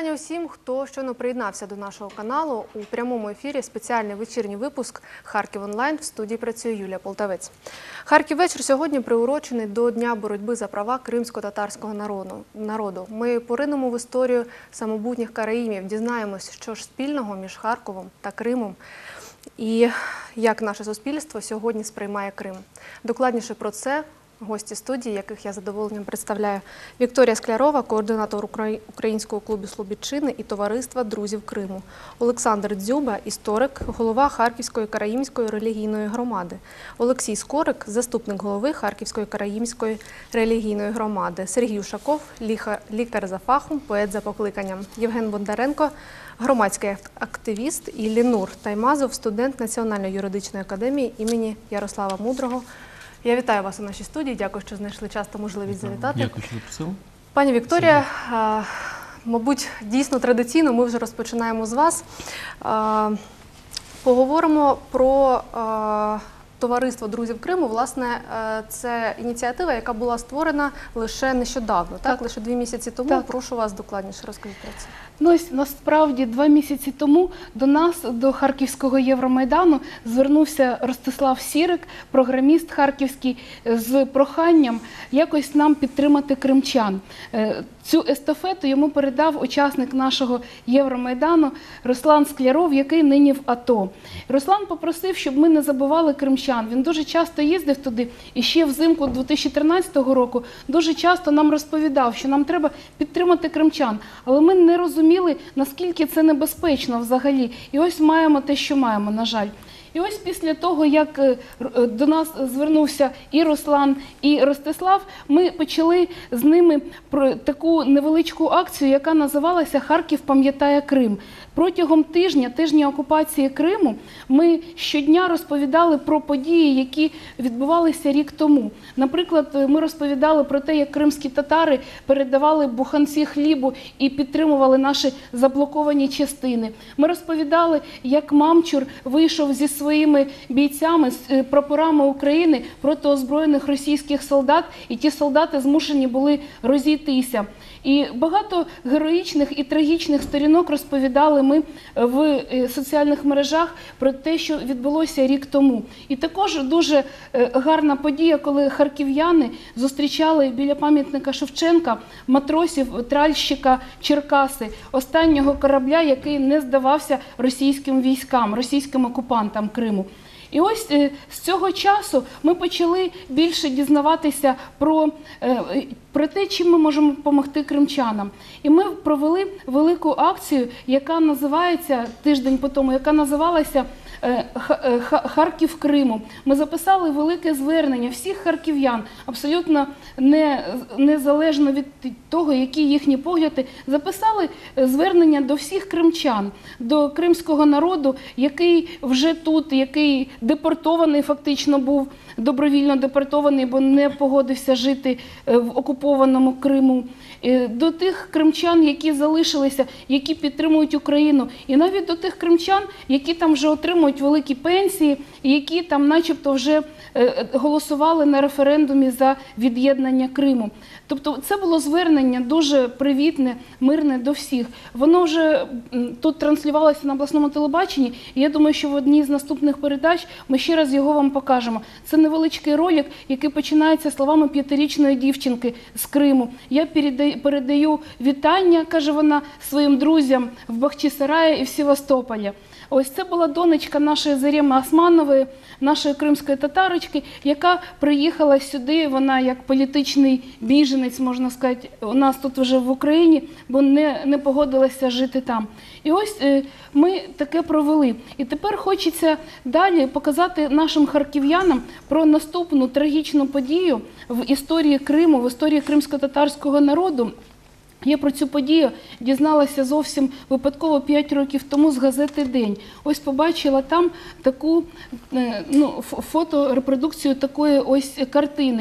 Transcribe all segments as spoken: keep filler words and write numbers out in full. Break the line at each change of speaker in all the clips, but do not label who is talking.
вітання усім, хто щойно приєднався до нашого каналу. У прямому ефірі спеціальний вечірній випуск «Харків онлайн». В студії працює Юлія Полтавець. «Харків вечір» сьогодні приурочений до Дня боротьби за права кримсько-татарського народу. Ми поринемо в історію самобутніх караїмів, дізнаємось, що ж спільного між Харковом та Кримом і як наше суспільство сьогодні сприймає Крим. Докладніше про це гості студії, яких я з задоволенням представляю. Вікторія Склярова, координатор Українського клубу Слобідчини і Товариства друзів Криму. Олександр Дзюба, історик, голова Харківської караїмської релігійної громади. Олексій Скорик, заступник голови Харківської караїмської релігійної громади. Сергій Ушаков, лікар за фахом, поет за покликанням. Євген Бондаренко, громадський активіст, і Лінур Таймазов, студент Національної юридичної академії імені Ярослава Мудрого. Я вітаю вас у нашій студії, дякую, що знайшли час та можливість завітати.
Дякую, що запросили.
Пані Вікторія, мабуть, дійсно традиційно ми вже розпочинаємо з вас. Поговоримо про Товариство друзів Криму. Власне, це ініціатива, яка була створена лише нещодавно, так? так? Лише дві місяці тому. Так. Прошу вас докладніше розкажіть про це.
Ну, ось, насправді, два місяці тому до нас, до Харківського Євромайдану, звернувся Ростислав Сірик, програміст харківський, з проханням якось нам підтримати кримчан. Цю естафету йому передав учасник нашого Євромайдану Руслан Скляров, який нині в АТО. Руслан попросив, щоб ми не забували кримчан. Він дуже часто їздив туди, і ще взимку дві тисячі тринадцятого року дуже часто нам розповідав, що нам треба підтримати кримчан. Але ми не розуміли, наскільки це небезпечно взагалі. І ось маємо те, що маємо, на жаль. І ось після того, як до нас звернувся і Руслан, і Ростислав, ми почали з ними про таку невеличку акцію, яка називалася «Харків пам'ятає Крим». Протягом тижня, тижня окупації Криму, ми щодня розповідали про події, які відбувалися рік тому. Наприклад, ми розповідали про те, як кримські татари передавали буханці хлібу і підтримували наші заблоковані частини. Ми розповідали, як Мамчур вийшов зі своїми бійцями, з прапорами України проти озброєних російських солдат, і ті солдати змушені були розійтися. І багато героїчних і трагічних сторінок розповідали ми в соціальних мережах про те, що відбулося рік тому. І також дуже гарна подія, коли харків'яни зустрічали біля пам'ятника Шевченка матросів тральщика Черкаси, останнього корабля, який не здавався російським військам, російським окупантам Криму. І ось з цього часу ми почали більше дізнаватися про, про те, чим ми можемо допомогти кримчанам. І ми провели велику акцію, яка називається, тиждень по тому, яка називалася «Харків Криму». Ми записали велике звернення всіх харків'ян, абсолютно не, незалежно від того, які їхні погляди, записали звернення до всіх кримчан, до кримського народу, який вже тут, який депортований фактично був, добровільно депортований, бо не погодився жити в окупованому Криму, до тих кримчан, які залишилися, які підтримують Україну, і навіть до тих кримчан, які там вже отримують великі пенсії, і які там начебто вже голосували на референдумі за від'єднання Криму. Тобто це було звернення дуже привітне, мирне до всіх. Воно вже тут транслювалося на обласному телебаченні, і я думаю, що в одній з наступних передач ми ще раз його вам покажемо. Це невеличкий ролик, який починається словами п'ятирічної дівчинки з Криму. «Я передаю вітання», каже вона, своїм друзям в Бахчисараї і в Севастополі. Ось це була донечка нашої Зареми Османової, нашої кримської татарочки, яка приїхала сюди, вона як політичний біженець, можна сказати, у нас тут вже в Україні, бо не, не погодилася жити там. І ось е, ми таке провели. І тепер хочеться далі показати нашим харків'янам про наступну трагічну подію в історії Криму, в історії кримсько-татарського народу. Я про цю подію дізналася зовсім випадково п'ять років тому з газети «День». Ось побачила там таку ну, фото, репродукцію такої ось картини.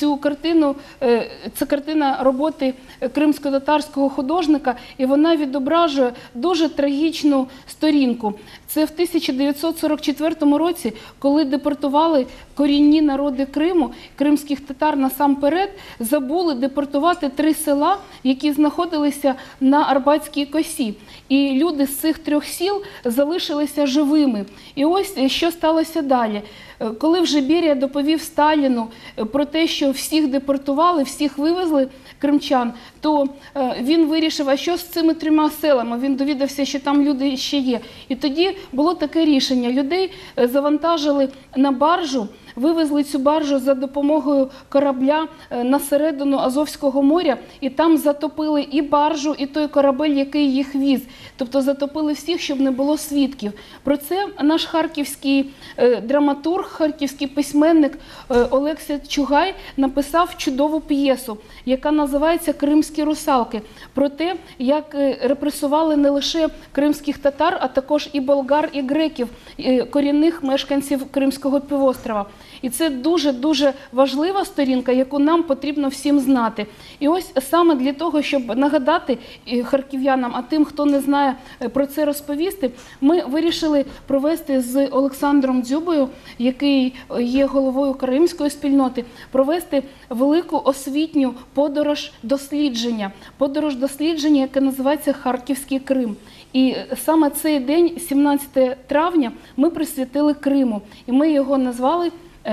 цю картину, е, це картина роботи кримсько-татарського художника, і вона відображує дуже трагічну сторінку. Це в тисяча дев'ятсот сорок четвертому році, коли депортували корінні народи Криму, кримських татар насамперед, забули депортувати три села, які знаходилися на Арбатській косі. І люди з цих трьох сіл залишилися живими. І ось що сталося далі. Коли вже Берія доповів Сталіну про те, що всіх депортували, всіх вивезли кримчан, то він вирішив, а що з цими трьома селами? Він довідався, що там люди ще є. І тоді було таке рішення. Людей завантажили на баржу, вивезли цю баржу за допомогою корабля на середину Азовського моря, і там затопили і баржу, і той корабель, який їх віз. Тобто затопили всіх, щоб не було свідків. Про це наш харківський драматург, харківський письменник Олекса Чугай написав чудову п'єсу, яка називається «Кримські русалки», про те, як репресували не лише кримських татар, а також і болгар, і греків, корінних мешканців Кримського півострова. І це дуже-дуже важлива сторінка, яку нам потрібно всім знати. І ось саме для того, щоб нагадати харків'янам, а тим, хто не знає, про це розповісти, ми вирішили провести з Олександром Дзюбою, який є головою кримської спільноти, провести велику освітню подорож дослідження. Подорож дослідження, яка називається «Харківський Крим». І саме цей день, сімнадцятого травня, ми присвятили Криму. І ми його назвали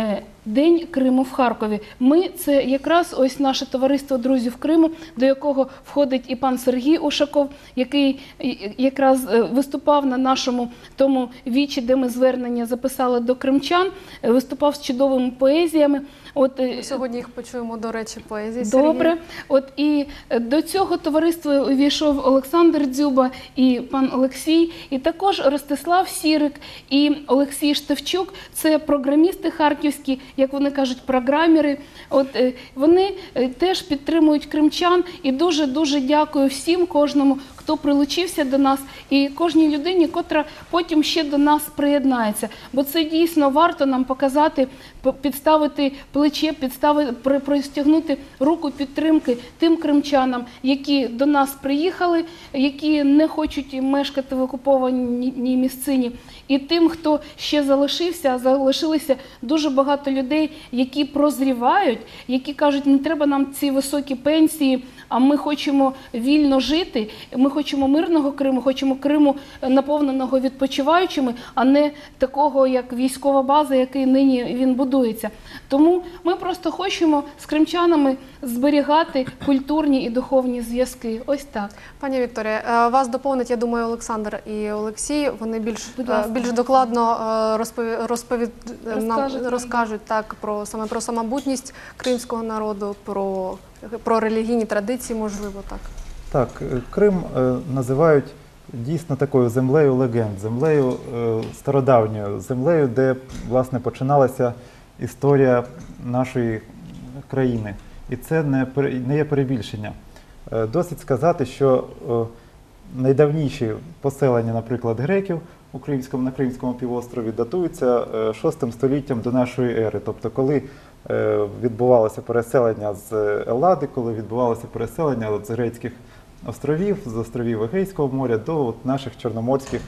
День Криму в Харкові. Ми – це якраз ось наше товариство друзів Криму, до якого входить і пан Сергій Ушаков, який якраз виступав на нашому тому вічі, де ми звернення записали до кримчан, виступав з чудовими поезіями. От,
сьогодні їх почуємо, до речі, поезії Сергія.
Добре. От, і до цього товариства увійшов Олександр Дзюба і пан Олексій, і також Ростислав Сірик і Олексій Штевчук. Це програмісти харківські, як вони кажуть, програмери. От, вони теж підтримують кримчан, і дуже-дуже дякую всім, кожному, хто прилучився до нас, і кожній людині, котра потім ще до нас приєднається. Бо це дійсно варто нам показати, підставити плече, підставити, простягнути руку підтримки тим кримчанам, які до нас приїхали, які не хочуть мешкати в окупованій місцині, і тим, хто ще залишився, а залишилися дуже багато людей, які прозрівають, які кажуть, не треба нам ці високі пенсії, а ми хочемо вільно жити, ми хочемо мирного Криму, хочемо Криму наповненого відпочиваючими, а не такого, як військова база, який нині він будується. Тому ми просто хочемо з кримчанами зберігати культурні і духовні зв'язки. Ось так.
Пані Вікторія, вас доповнить, я думаю, Олександр і Олексій. Вони більш, більш докладно розпові, розповід, нам розкажуть так, про, саме про самобутність кримського народу, про, про релігійні традиції, можливо, так.
Так, Крим е, називають дійсно такою землею легенд, землею е, стародавньою, землею, де, власне, починалася історія нашої країни. І це не, не є перебільшення. Е, досить сказати, що е, найдавніші поселення, наприклад, греків у Кримському, на Кримському півострові датуються е, шостим століттям до нашої ери. Тобто, коли е, відбувалося переселення з Еллади, коли відбувалося переселення от, з грецьких островів, з островів Егейського моря до от, наших чорноморських.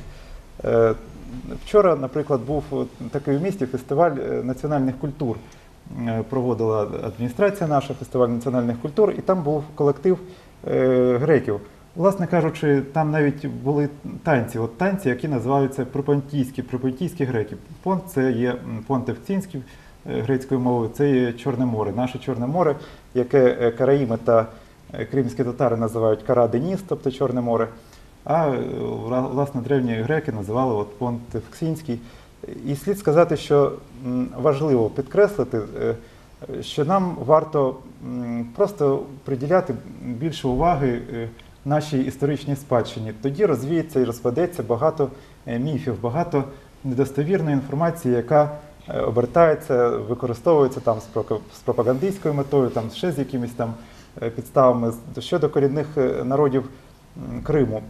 Е, вчора, наприклад, був такий в місті фестиваль національних культур. Е, проводила адміністрація наша, фестиваль національних культур, і там був колектив е, греків. Власне кажучи, там навіть були танці, от танці, які називаються пропонтійські, пропонтійські греки. Понт – це є понт евксінський грецькою мовою, це є Чорне море. Наше Чорне море, яке караїми та кримські татари називають Кара-Деніс, тобто Чорне море, а, власне, древні греки називали от понт евксінський. І слід сказати, що важливо підкреслити, що нам варто просто приділяти більше уваги нашій історичній спадщині. Тоді розвіється і розпадеться багато міфів, багато недостовірної інформації, яка обертається, використовується там з пропагандистською метою, там ще з якимись там підставами щодо корінних народів Криму.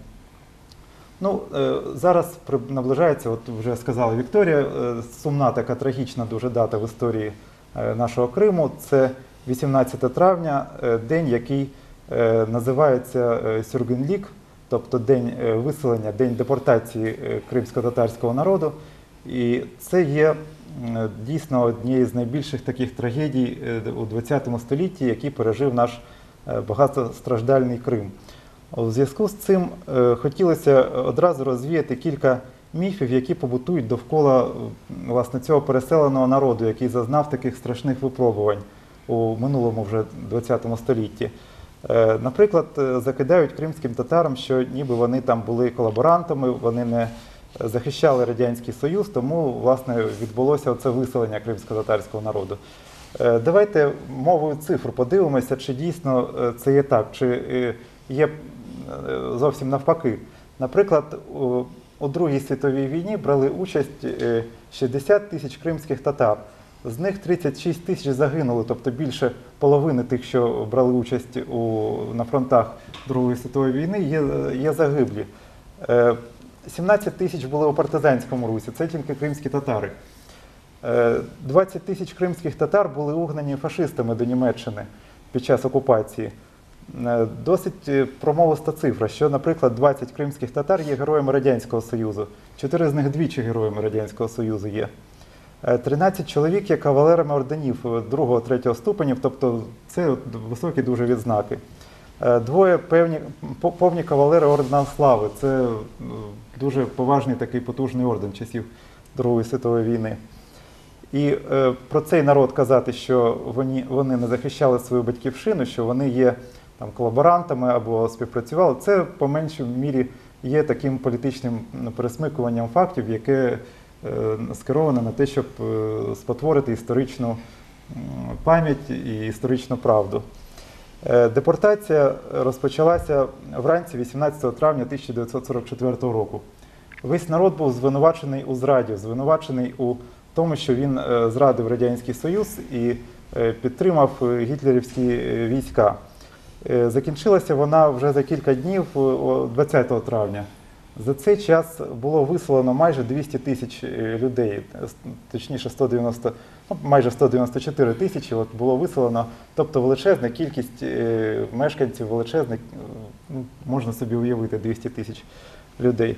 Ну, зараз наближається, от вже сказала Вікторія, сумна така трагічна дуже дата в історії нашого Криму. Це вісімнадцяте травня, день, який називається Сюргенлік, тобто день виселення, день депортації кримсько-татарського народу. І це є дійсно однією з найбільших таких трагедій у ХХ столітті, які пережив наш багатостраждальний Крим. У зв'язку з цим хотілося одразу розвіяти кілька міфів, які побутують довкола власне, цього переселеного народу, який зазнав таких страшних випробувань у минулому вже ХХ столітті. Наприклад, закидають кримським татарам, що ніби вони там були колаборантами, вони не захищали Радянський Союз, тому власне, відбулося це виселення кримсько-татарського народу. Давайте мовою цифр подивимося, чи дійсно це є так, чи є зовсім навпаки. Наприклад, у Другій світовій війні брали участь шістдесят тисяч кримських татар. З них тридцять шість тисяч загинули, тобто більше половини тих, що брали участь у, на фронтах Другої світової війни, є, є загиблі. сімнадцять тисяч були у партизанському русі, це тільки кримські татари. двадцять тисяч кримських татар були угнані фашистами до Німеччини під час окупації. Досить промовиста цифра, що, наприклад, двадцять кримських татар є героями Радянського Союзу, чотири з них двічі героями Радянського Союзу є. тринадцять чоловік є кавалерами орденів другого-третього ступенів, тобто це високі дуже відзнаки. Двоє певні, повні кавалери ордена Слави, це дуже поважний такий потужний орден часів Другої світової війни. І е, про цей народ казати, що вони, вони не захищали свою батьківщину, що вони є там, колаборантами або співпрацювали, це по меншій мірі є таким політичним пересмикуванням фактів, яке е, скероване на те, щоб е, спотворити історичну е, пам'ять і історичну правду. Е, депортація розпочалася вранці вісімнадцятого травня тисяча дев'ятсот сорок четвертого року. Весь народ був звинувачений у зраді, звинувачений у тому, що він зрадив Радянський Союз і підтримав гітлерівські війська. Закінчилася вона вже за кілька днів, двадцятого травня. За цей час було виселено майже двісті тисяч людей, точніше сто дев'яносто, ну, майже сто дев'яносто чотири тисячі от було виселено, тобто величезна кількість мешканців, величезна, ну, можна собі уявити, двісті тисяч людей.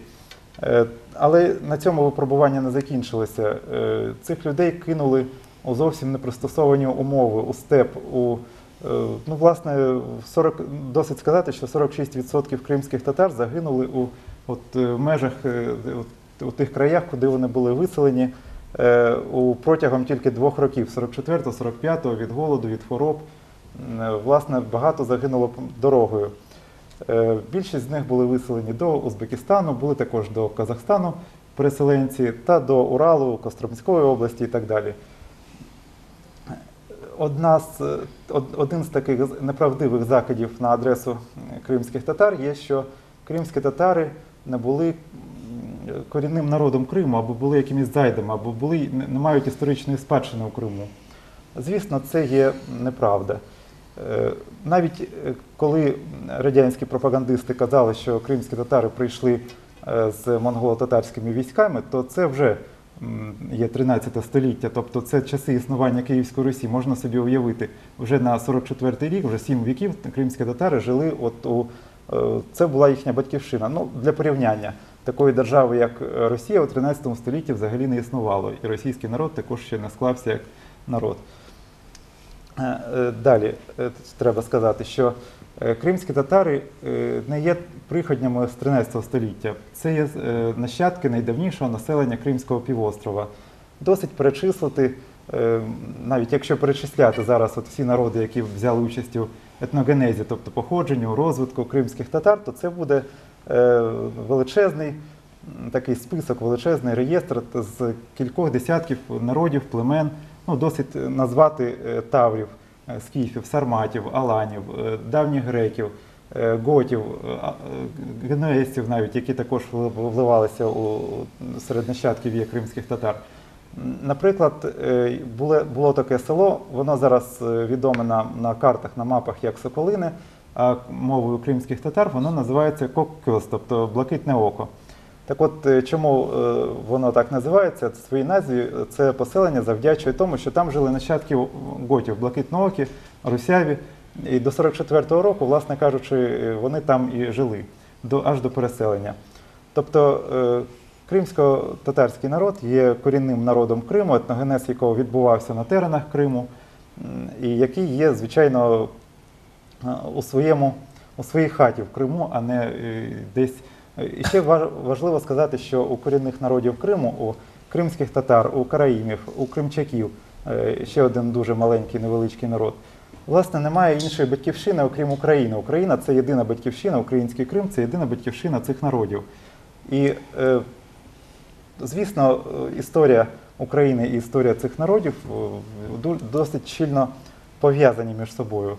Але на цьому випробування не закінчилося. Цих людей кинули у зовсім непристосовані умови, у степ, у, ну, власне, сорок, досить сказати, що сорок шість відсотків кримських татар загинули у от, межах, у тих краях, куди вони були виселені у протягом тільки двох років, сорок четвертого сорок п'ятого, від голоду, від хвороб. Власне, багато загинуло дорогою. Більшість з них були виселені до Узбекистану, були також до Казахстану переселенці та до Уралу, Костромської області і так далі. Одна з, один з таких неправдивих закидів на адресу кримських татар є, що кримські татари не були корінним народом Криму, або були якимись зайдами, або були, не мають історичної спадщини у Криму. Звісно, це є неправда. Навіть коли радянські пропагандисти казали, що кримські татари прийшли з монголо-татарськими військами, то це вже є тринадцяте століття, тобто це часи існування Київської Русі. Можна собі уявити, вже на сорок четвертий рік, вже сім віків кримські татари жили, от у, це була їхня батьківщина. Ну, для порівняння, такої держави, як Росія, у тринадцятому столітті взагалі не існувало, і російський народ також ще не склався як народ. Далі треба сказати, що кримські татари не є приходнями з тринадцятого століття. Це є нащадки найдавнішого населення Кримського півострова. Досить перечислити, навіть якщо перечисляти зараз от всі народи, які взяли участь у етногенезі, тобто походженню, розвитку кримських татар, то це буде величезний такий список, величезний реєстр з кількох десятків народів, племен. Ну, досить назвати таврів, скіфів, сарматів, аланів, давніх греків, готів, генуезців навіть, які також вливалися у серед нащадків є кримських татар. Наприклад, було, було таке село, воно зараз відоме на, на картах, на мапах як Соколине, а мовою кримських татар воно називається Коккьос, тобто Блакитне око. Так от, чому воно так називається, своїй назві це поселення завдячує тому, що там жили нащадки готів, блакитноокі, русяві. І до сорок четвертого року, власне кажучи, вони там і жили, до, аж до переселення. Тобто е, кримсько-татарський народ є корінним народом Криму, етногенез якого відбувався на теренах Криму, і який є, звичайно, у, своєму, у своїй хаті в Криму, а не е, десь. І ще важливо сказати, що у корінних народів Криму, у кримських татар, у караїмів, у кримчаків, ще один дуже маленький, невеличкий народ, власне, немає іншої батьківщини, окрім України. Україна – це єдина батьківщина, український Крим – це єдина батьківщина цих народів. І, звісно, історія України і історія цих народів досить щільно пов'язані між собою.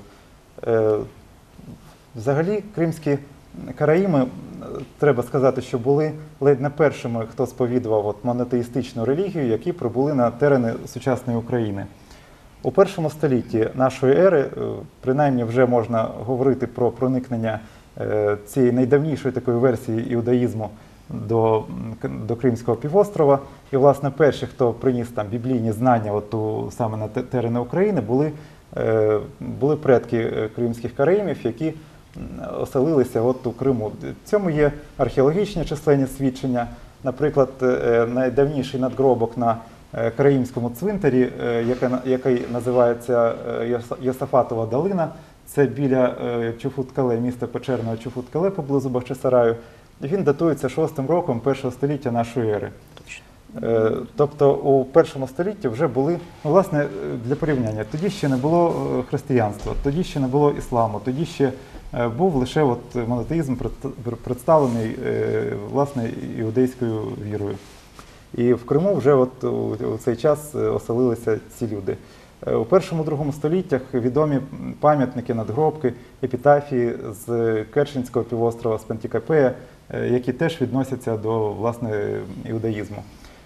Взагалі, кримські караїми, треба сказати, що були ледь не першими, хто сповідував от монотеїстичну релігію, які прибули на терени сучасної України. У першому столітті нашої ери, принаймні, вже можна говорити про проникнення цієї найдавнішої такої версії іудаїзму до, до Кримського півострова. І, власне, перші, хто приніс там біблійні знання от у, саме на терени України, були, були предки кримських караїмів, які оселилися от у Криму. В цьому є археологічні численні свідчення. Наприклад, найдавніший надгробок на Караїмському цвинтарі, який називається Йосафатова долина, це біля Чуфут-Кале, міста Печерного Чуфут-Кале поблизу Бахчисараю. Він датується шостим роком першого століття нашої ери. Тобто у першому столітті вже були, ну, власне, для порівняння, тоді ще не було християнства, тоді ще не було ісламу, тоді ще був лише от монотеїзм представлений, власне, іудейською вірою. І в Криму вже от у цей час оселилися ці люди. У першому-другому століттях відомі пам'ятники, надгробки, епітафії з Керченського півострова, з Пантікапея, які теж відносяться до, власне, іудаїзму.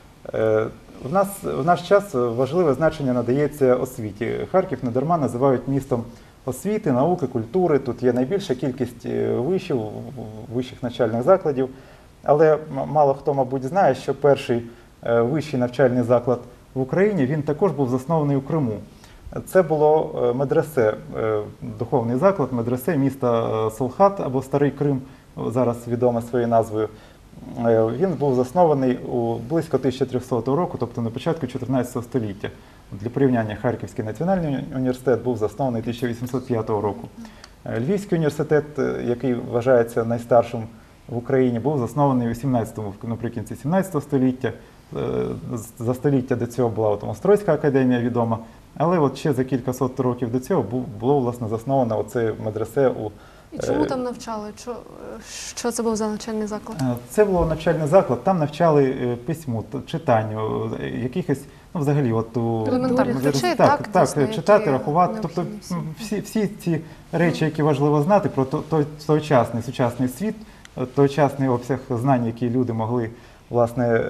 В нас, в наш час важливе значення надається освіті. Харків недарма називають містом освіти, науки, культури. Тут є найбільша кількість вишів, вищих навчальних закладів. Але мало хто, мабуть, знає, що перший вищий навчальний заклад в Україні, він також був заснований у Криму. Це було медресе, духовний заклад, медресе міста Солхат або Старий Крим, зараз відоме своєю назвою. Він був заснований у близько тисяча трьохсотого року, тобто на початку чотирнадцятого століття. Для порівняння, Харківський національний університет був заснований тисяча вісімсот п'ятого року. Львівський університет, який вважається найстаршим в Україні, був заснований у вісімнадцятому, наприкінці сімнадцятого століття. За століття до цього була от Острозька академія відома, але от ще за кількасот років до цього було, власне, засновано оце медресе у...
І чому там навчали? Що, що це був за навчальний заклад?
Це був навчальний заклад, там навчали письму, читанню, якихось, ну, взагалі, от у...
елементарних речей,
так,
так,
так,
дійсно,
читати, рахувати, тобто всі, всі ці речі, які важливо знати про той, тогочасний, сучасний світ, тогочасний обсяг знань, які люди могли, власне,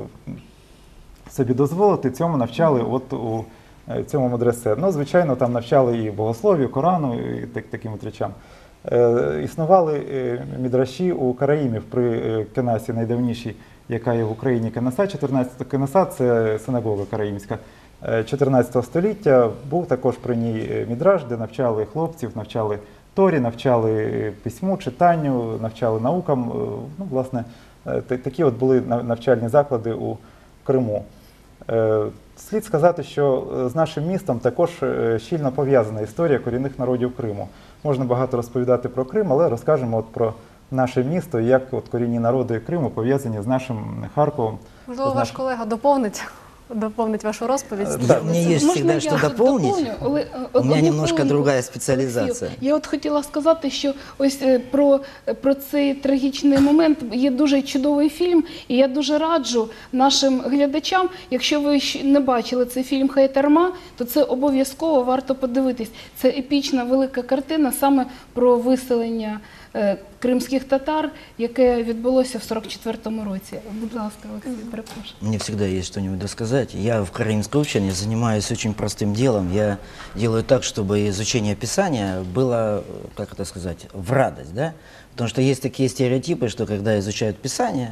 собі дозволити, цьому навчали от у цьому медресе. Ну, звичайно, там навчали і богослов'ю, Корану, і так, таким от речам. Е, існували мідраші у караїмів при Кенасі, найдавнішій, яка є в Україні, Кенаса, чотирнадцятого Кенаса, це синагога караїмська, чотирнадцятого століття. Був також при ній мідраш, де навчали хлопців, навчали Торі, навчали письму, читанню, навчали наукам. Ну, власне, такі от були навчальні заклади у Криму. Слід сказати, що з нашим містом також щільно пов'язана історія корінних народів Криму. Можна багато розповідати про Крим, але розкажемо от про наше місто, як от корінні народи Криму пов'язані з нашим Харковом.
Можливо, ваш колега доповнить, доповнить вашу розповідь.
Да, мне есть
Можна
всегда
я
что
тут
дополнить.
доповню? Але, е,
У меня
одну
немножко
хвилинку.
другая специализация.
Я от хотіла сказати, що ось е, про, про цей трагічний момент є дуже чудовий фільм, і я дуже раджу нашим глядачам, якщо ви ще не бачили цей фільм «Хайтарма», то це обов'язково варто подивитись. Це епічна велика картина саме про виселення е, кримських татар, яке відбулося в сорок четвертому році. Будь ласка, Олексій, перепрошую.
Мне всегда есть что-нибудь досказать. Я в Караимской общине занимаюсь очень простым делом. Я делаю так, чтобы изучение Писания было, как это сказать, в радость, да? Потому что есть такие стереотипы, что когда изучают Писание,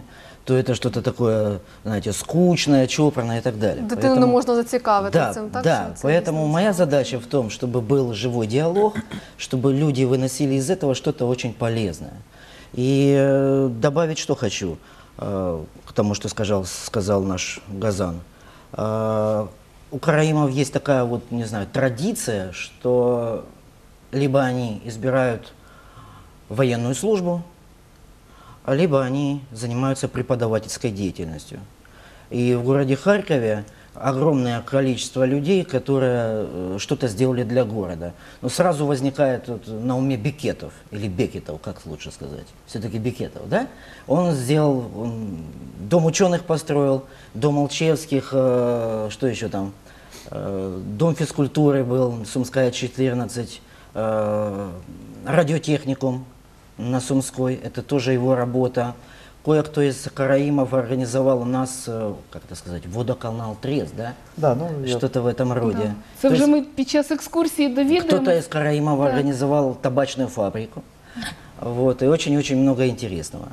то это что-то такое, знаете, скучное, чопорное и так далее.
Дитину не можна зацікавити
Да,
цим, так?
да.
що це
Поэтому
дійсно
моя
цікаво.
задача в том, чтобы был живой диалог, чтобы люди выносили из этого что-то очень полезное. И э, добавить что хочу э, к тому, что сказал, сказал наш Газан. Э, у караимов есть такая вот, не знаю, традиция, что либо они избирают военную службу, либо они занимаются преподавательской деятельностью. И в городе Харькове огромное количество людей, которые э, что-то сделали для города. Но сразу возникает вот на уме Бекетов, или Бекетов, как лучше сказать, все-таки Бекетов, да? Он сделал, он дом ученых построил, дом Алчевских, э, что еще там, э, дом физкультуры был, Сумская четырнадцать, э, радиотехникум на Сумской, это тоже его работа. Кое-кто из караимов организовал у нас, э, как это сказать, водоканал Трест, да?
Да, ну, я-
Что-то в этом роде.
Це
То
вже
есть
ми під час екскурсії
кто-то
довідаємося.
из караимов
Да.
организовал табачную фабрику. Вот, и очень-очень много интересного.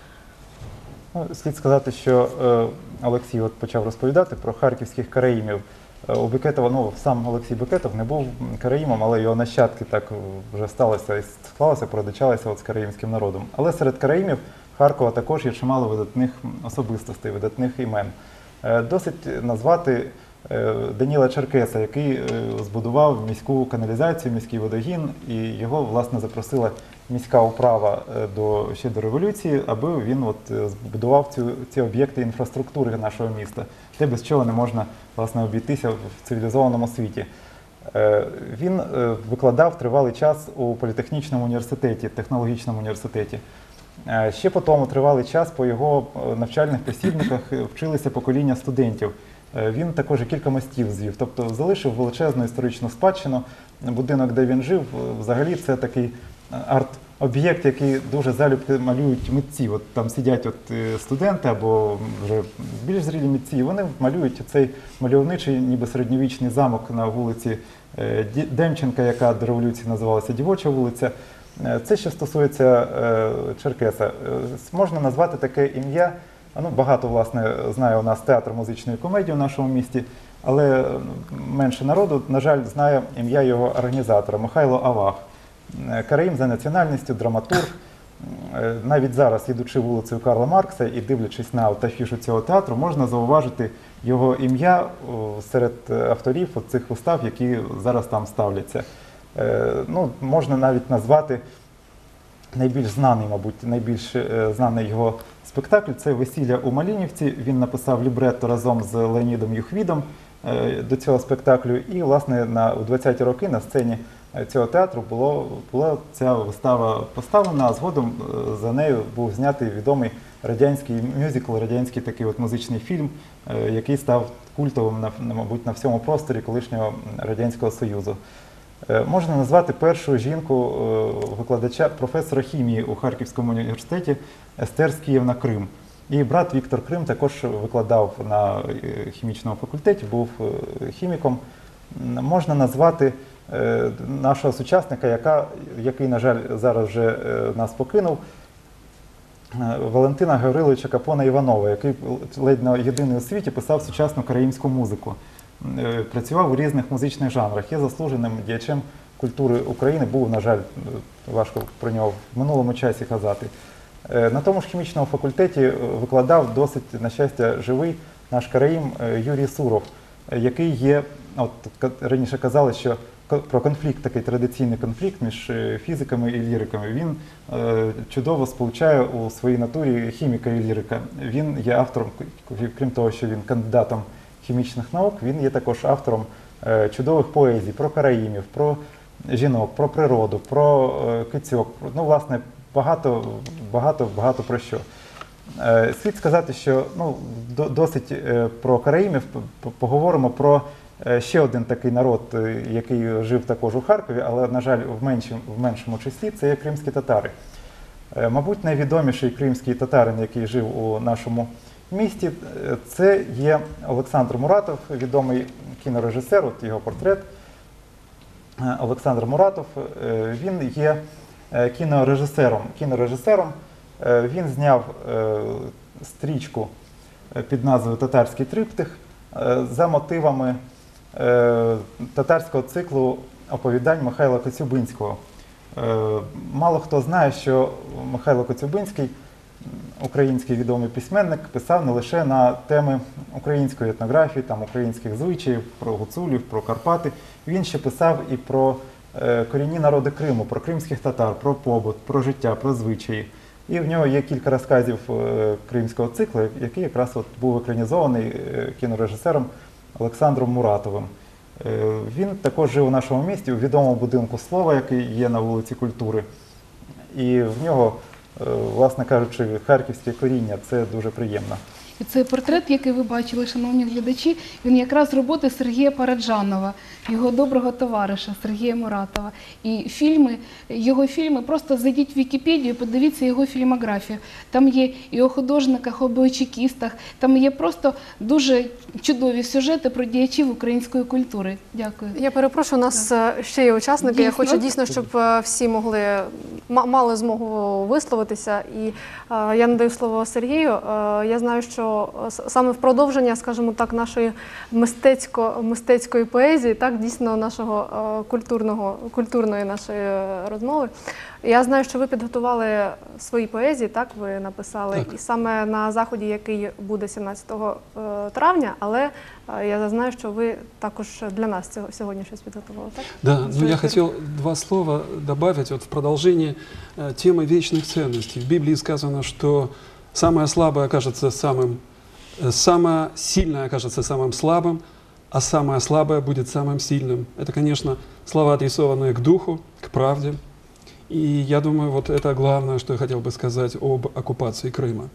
Ну, слід сказати, що е, Олексій от почав розповідати про харківських караїмів. Е, у Бекетова, ну, сам Олексій Бекетов не був караїмом, але його нащадки так вже сталося і склалося, продичалися от з караїмським народом. Але серед караїмів Харкова також є чимало видатних особистостей, видатних імен. Е, досить назвати е, Даніла Черкеса, який е, збудував міську каналізацію, міський водогін, і його, власне, запросила міська управа е, до, ще до революції, аби він от, е, збудував цю, ці об'єкти інфраструктури нашого міста, те, без чого не можна, власне, обійтися в цивілізованому світі. Е, Він е, викладав тривалий час у політехнічному університеті, технологічному університеті. Е, Ще по тому тривалий час по його е, навчальних посібниках е, вчилися покоління студентів. Е, Він також і кілька мостів звів, тобто залишив величезну історичну спадщину. Будинок, де він жив, е, взагалі це такий арт-об'єкт, який дуже залюбки малюють митці. От там сидять от е, студенти або вже більш зрілі митці, і вони малюють цей мальовничий, ніби середньовічний замок на вулиці е, Ді- Демченка, яка до революції називалася Дівоча вулиця. Е, Це що стосується е, Черкеса. Е, Можна назвати таке ім'я. Ну, багато, власне, знає у нас театр музичної комедії в нашому місті, але е, менше народу, на жаль, знає ім'я його організатора Михайло Авах. Е, Караїм за національністю, драматург. Е, Навіть зараз, їдучи вулицею Карла Маркса і дивлячись на от афішу цього театру, можна зауважити його ім'я о, серед е, авторів от цих вистав, які зараз там ставляться. Е, Ну, можна навіть назвати найбільш знаний, мабуть, найбільш е, знаний його спектакль – це «Весілля у Малінівці». Він написав лібретто разом з Леонідом Юхвідом е, до цього спектаклю. І, власне, на, у двадцяті роки на сцені е, цього театру було, була ця вистава поставлена, а згодом е, за нею був знятий відомий радянський мюзикл, радянський такий от музичний фільм, е, який став культовим, на, на, мабуть, на всьому просторі колишнього Радянського Союзу. Е, Можна назвати першу жінку е, викладача, професора хімії у Харківському університеті Естер Скіївна Крим. Її брат Віктор Крим також викладав на е, хімічному факультеті, був е, хіміком. М, Можна назвати е, нашого сучасника, яка, який, на жаль, зараз вже е, нас покинув, е, Валентина Гавриловича Капона Іванова, який ледь не єдиний у світі писав сучасну караїмську музику. Е, Працював у різних музичних жанрах, є заслуженим діячем культури України, був, на жаль, е, важко про нього в минулому часі казати. Е, На тому ж хімічному факультеті е, викладав досить, на щастя, живий наш караїм е, Юрій Суров, е, який є, от ка- раніше казали, що ко- про конфлікт, такий традиційний конфлікт між е, фізиками і ліриками. Він е, чудово сполучає у своїй натурі хіміка і лірика. Він є автором, к- крім того, що він кандидатом хімічних наук, він є також автором е, чудових поезій про караїмів, про жінок, про природу, про е, кицьок, про, ну, власне, багато, багато, багато про що. Е, Слід сказати, що ну, до- досить е, про караїмів п- п- поговоримо про е, ще один такий народ, е, який жив також у Харкові, але, на жаль, в меншому, в меншому числі, це є кримські татари. Е, Мабуть, найвідоміший кримський татарин, який жив у нашому місті, е, це є Олександр Муратов, відомий кінорежисер, от його портрет. Е, Олександр Муратов, е, він є е, кінорежисером. кінорежисером. Е, Він зняв е, стрічку е, під назвою «Татарський триптих» е, за мотивами е, татарського циклу оповідань Михайла Коцюбинського. Е, Мало хто знає, що Михайло Коцюбинський, український відомий письменник, писав не лише на теми української етнографії, там, українських звичаїв, про гуцулів, про Карпати. Він ще писав і про е, корінні народи Криму, про кримських татар, про побут, про життя, про звичаї. І в нього є кілька розказів е, кримського циклу, який якраз от був екранізований е, кінорежисером Олександром Муратовим. Е, він також жив у нашому місті, у відомому будинку слова, який є на вулиці Культури. І в нього, е, власне кажучи, харківське коріння – це дуже приємно.
І цей портрет, який ви бачили, шановні глядачі, він якраз роботи Сергія Параджанова, його доброго товариша Сергія Муратова. І фільми, його фільми, просто зайдіть в Вікіпедію, подивіться його фільмографію. Там є і о художниках, об чекістах, там є просто дуже чудові сюжети про діячів української культури. Дякую.
Я перепрошую, у нас е, ще є учасники. Я
Дійсно.
хочу дійсно, щоб е, всі могли, ма- мали змогу висловитися. І е, я надаю слово Сергію. Е, Я знаю, що с- саме в продовження, скажімо так, нашої мистецько, мистецької поезії, так, дійсно нашого е, культурного, культурної нашої е, розмови. Я знаю, що ви підготували свої поезії, так, ви написали,
Так.
і саме на заході, який буде сімнадцятого травня, але е, я знаю, що ви також для нас цього сьогодні щось підготували, так?
Да, ну
Что
я
это?
хотел два слова добавить вот в продолжении э, темы вечных ценностей. В Библии сказано, что самое слабое окажется самым, э, самое сильное окажется самым слабым, а самое слабое будет самым сильным. Это, конечно, слова, адресованные к духу, к правде. И я думаю, вот это главное, что я хотел бы сказать об оккупации Крыма.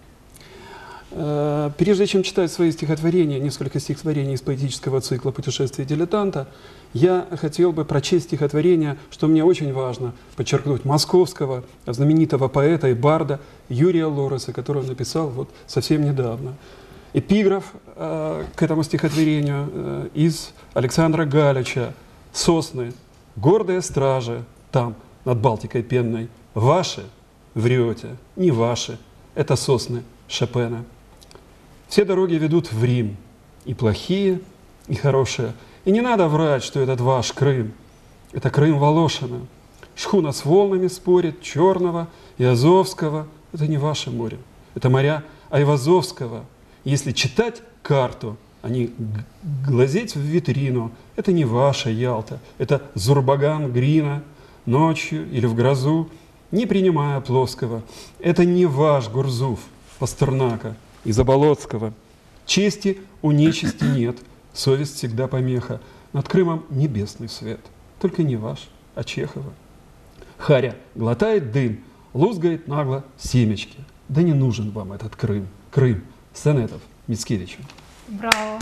Э, Прежде чем читать свои стихотворения, несколько стихотворений из поэтического цикла «Путешествие дилетанта», я хотел бы прочесть стихотворение, что мне очень важно подчеркнуть, московского знаменитого поэта и барда Юрия Лореса, который он написал вот совсем недавно. Эпиграф э, к этому стихотворению э, из Александра Галича «Сосны, гордые стражи, там, над Балтикой пенной, ваши, врете, не ваши, это сосны Шопена. Все дороги ведут в Рим, и плохие, и хорошие. И не надо врать, что этот ваш Крым. Это Крым Волошина. Шхуна с волнами спорит, Черного и Азовского. Это не ваше море. Это моря Айвазовского. Если читать карту, а не г- глазеть в витрину, это не ваша Ялта. Это Зурбаган Грина ночью или в грозу, не принимая плоского. Это не ваш Гурзуф Пастернака и Заболоцкого. Чести у нечисти нет, совесть всегда помеха. Над Крымом небесный свет, только не ваш, а Чехова. Харя глотает дым, лузгает нагло семечки. Да не нужен вам этот Крым. Крым. Сонетов Мицкевича.
Браво!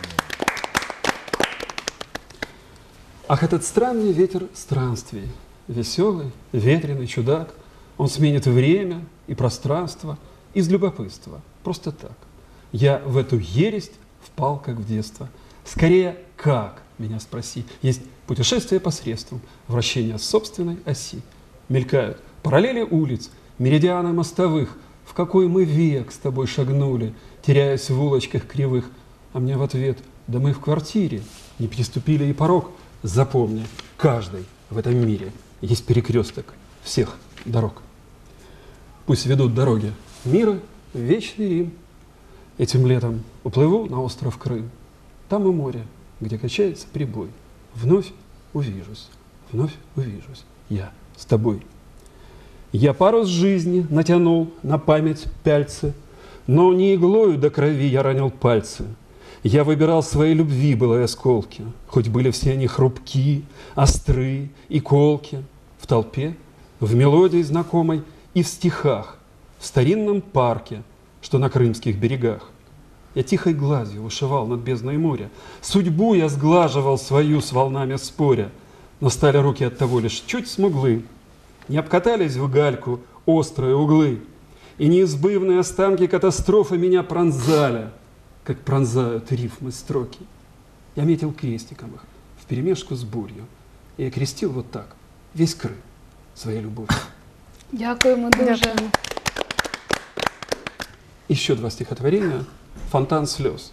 Ах, этот странный ветер странствий, веселый, ветреный чудак, он сменит время и пространство из любопытства, просто так. Я в эту ересь впал, как в детство. Скорее, как, меня спроси, есть путешествие посредством вращения собственной оси. Мелькают параллели улиц, меридианы мостовых, в какой мы век с тобой шагнули, теряясь в улочках кривых. А мне в ответ, да мы в квартире, не переступили и порог. Запомни, каждый в этом мире есть перекресток всех дорог. Пусть ведут дороги мира в вечный Рим. Этим летом уплыву на остров Крым. Там и море, где качается прибой. Вновь увижусь, вновь увижусь я с тобой. Я парус жизни натянул на память пяльцы, но не иглою до крови я ранил пальцы. Я выбирал своей любви былые осколки, хоть были все они хрупки, остры и колки. В толпе, в мелодии знакомой и в стихах, в старинном парке, что на крымских берегах. Я тихой глазью вышивал над бездной моря, судьбу я сглаживал свою с волнами споря, но стали руки от того лишь чуть смуглы, не обкатались в гальку острые углы, и неизбывные останки катастрофы меня пронзали, как пронзают рифмы строки. Я метил крестиком их вперемешку с бурью и окрестил вот так весь Крым своей любовью.
Дякуємо дуже.
Дякую.
Еще два стихотворения «Фонтан слез».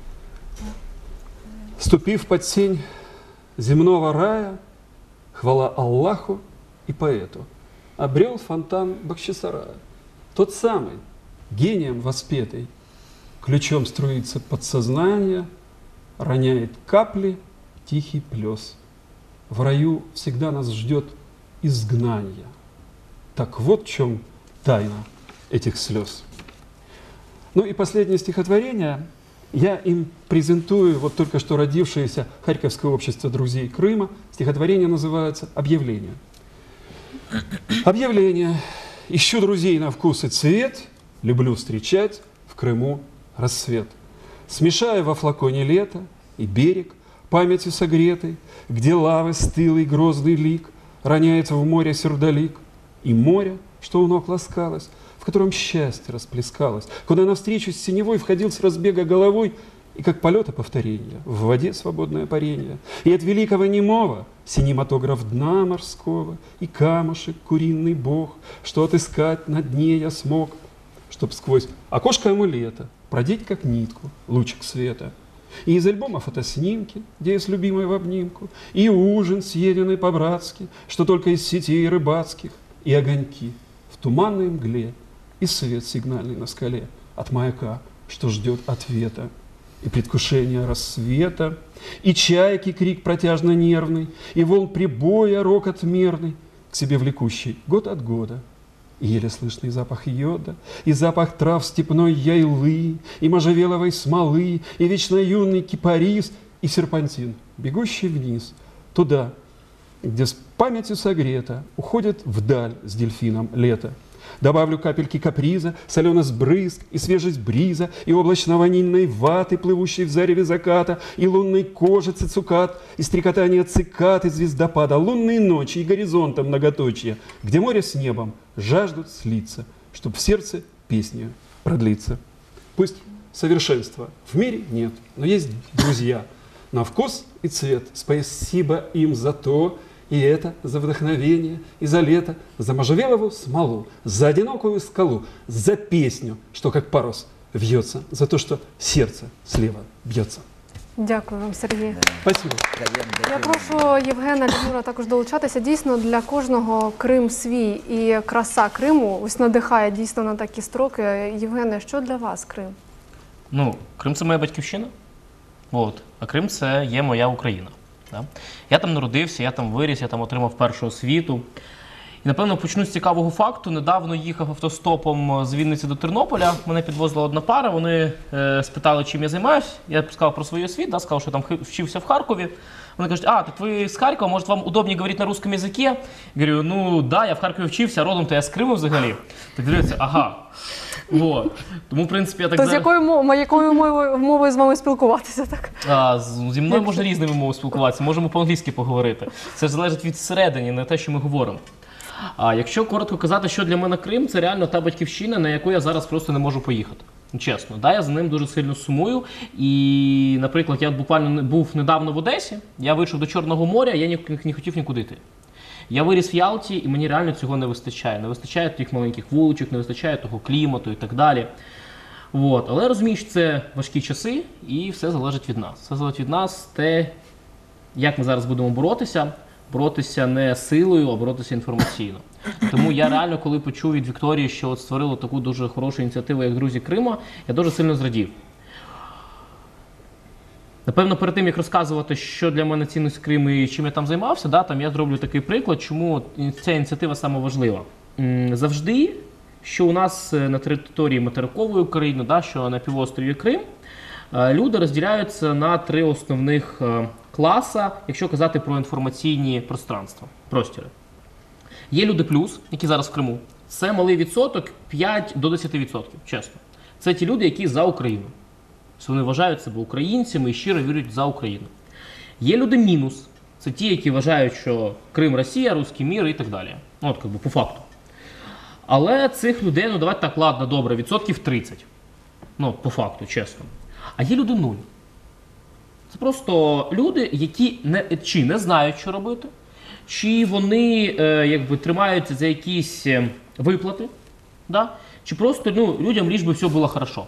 «Ступив под сень земного рая, хвала Аллаху и поэту, обрел фонтан Бахчисарая. Тот самый, гением воспетый, ключом струится подсознание, роняет капли тихий плес. В раю всегда нас ждет изгнание. Так вот в чем тайна этих слез». Ну и последнее стихотворение. Я им презентую вот только что родившееся Харьковское общество друзей Крыма. Стихотворение называется «Объявление». Объявление. Ищу друзей на вкус и цвет, люблю встречать в Крыму рассвет. Смешая во флаконе лето и берег, памятью согретый, где лавы стылый грозный лик роняет в море сердолик, и море, что у ног ласкалось, в котором счастье расплескалось, куда навстречу с синевой входил с разбега головой, и как полета повторения, в воде свободное парение. И от великого немого синематограф дна морского, и камушек куриный бог, что отыскать на дне я смог, чтоб сквозь окошко амулета продеть как нитку лучик света. И из альбома фотоснимки, где я с любимой в обнимку, и ужин, съеденный по-братски, что только из сетей рыбацких, и огоньки в туманной мгле, и свет сигнальный на скале от маяка, что ждет ответа, и предвкушение рассвета, и чайки крик протяжно-нервный, и волн прибоя рокот мерный, к себе влекущий год от года, и еле слышный запах йода, и запах трав степной яйлы, и можжевеловой смолы, и вечно юный кипарис, и серпантин, бегущий вниз, туда, где с памятью согрето уходит вдаль с дельфином лето. Добавлю капельки каприза, соленость брызг и свежесть бриза, и облачно-ванильной ваты, плывущей в зареве заката, и лунной кожицы цукат, и стрекотания цикад и звездопада, лунные ночи и горизонта многоточия, где море с небом жаждут слиться, чтоб в сердце песню продлиться. Пусть совершенства в мире нет, но есть друзья на вкус и цвет. Спасибо им за то, и это за вдохновение, и за лето, за можжевеловую смолу, за одинокую скалу, за песню, что как парус вьется, за то, что сердце слева бьется.
Дякую вам, Сергій.
Спасибо.
Я прошу Євгена, Лінура також долучатися. Дійсно, для кожного Крим свій, і краса Криму ось надихає дійсно на такі строки. Євгене, що для вас Крим?
Ну, Крим – це моя батьківщина, от, а Крим – це є моя Україна. Да? Я там народився, я там виріс, я там отримав першу освіту. І, напевно, почну з цікавого факту. Недавно їхав автостопом з Вінниці до Тернополя, мене підвозила одна пара, вони е, спитали, чим я займаюся. Я сказав про свою освіту, да, сказав, що там вчився в Харкові. Вони кажуть, а, так ви з Харкова, може вам удобніше говорити на русском язикі? Я говорю, ну, да, я в Харкові вчився, родом-то я з Криму взагалі. Так дивіться, ага. Вот. Тому, в принципі, я так...
То
за...
з якою мовою, якою мовою, мовою з вами спілкуватися? Так?
А, з- зі мною можна різними мовами спілкуватися, можемо по-англійськи поговорити. Це ж залежить від всередині, не те, що ми говоримо. А якщо коротко казати, що для мене Крим, це реально та батьківщина, на яку я зараз просто не можу поїхати. Чесно, да, я за ним дуже сильно сумую. І, наприклад, я буквально не- був недавно в Одесі, я вийшов до Чорного моря, я ні, не хотів нікуди йти. Я виріс в Ялті, і мені реально цього не вистачає. Не вистачає тих маленьких вуличок, не вистачає того клімату і так далі. От. Але я розумію, що це важкі часи, і все залежить від нас. Все залежить від нас те, як ми зараз будемо боротися. Боротися не силою, а боротися інформаційно. Тому я реально, коли почув від Вікторії, що от створили таку дуже хорошу ініціативу, як «Друзі Крима», я дуже сильно зрадів. Напевно, перед тим, як розказувати, що для мене цінність Криму і чим я там займався, да, там я зроблю такий приклад, чому ця ініціатива саме важлива. М, Завжди, що у нас е, на території материкової України, да, що на півострові Крим, е, люди розділяються на три основних е, класа, якщо казати про інформаційні пространства, простіри. Є люди плюс, які зараз в Криму. Це малий відсоток, п'ять до десяти відсотків, чесно. Це ті люди, які за Україну. Вони вважають себе українцями і щиро вірять за Україну. Є люди мінус. Це ті, які вважають, що Крим – Росія, руський мір і так далі. Ну, от, як би, по факту. Але цих людей, ну давайте так, ладно, добре, відсотків тридцять. Ну, по факту, чесно. А є люди нуль. Це просто люди, які не, чи не знають, що робити, чи вони е, якби, тримаються за якісь е, виплати, да? Чи просто ну, людям ліж би все було хорошо?